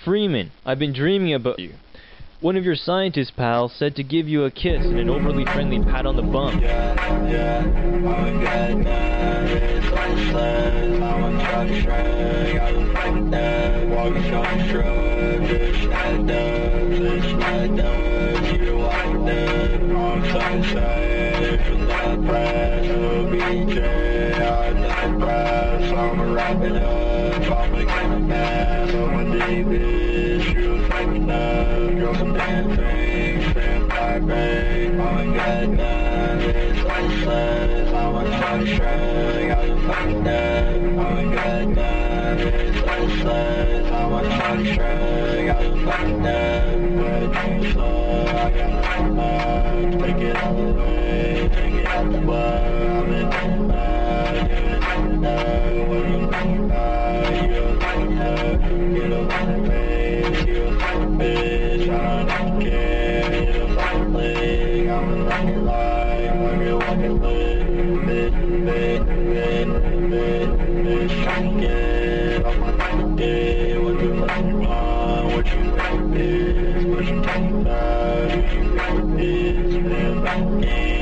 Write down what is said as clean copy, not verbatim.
Freeman, I've been dreaming about you. One of your scientist pals said to give you a kiss and an overly friendly pat on the bum. What you